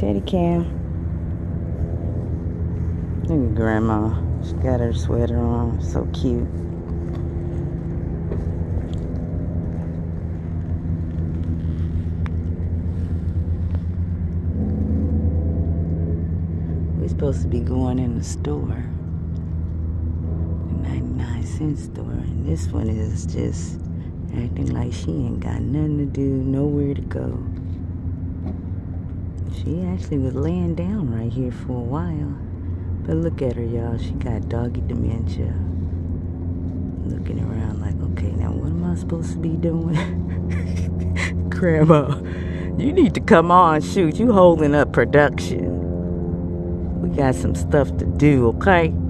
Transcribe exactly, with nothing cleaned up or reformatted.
Teddy cam. Look at Grandma. She got her sweater on. So cute. We're supposed to be going in the store. The ninety-nine cent store. And this one is just acting like she ain't got nothing to do, nowhere to go. She actually was laying down right here for a while. But look at her, y'all. She got doggy dementia. Looking around like, okay, now what am I supposed to be doing? Grandma, you need to come on. Shoot, you holding up production. We got some stuff to do, okay?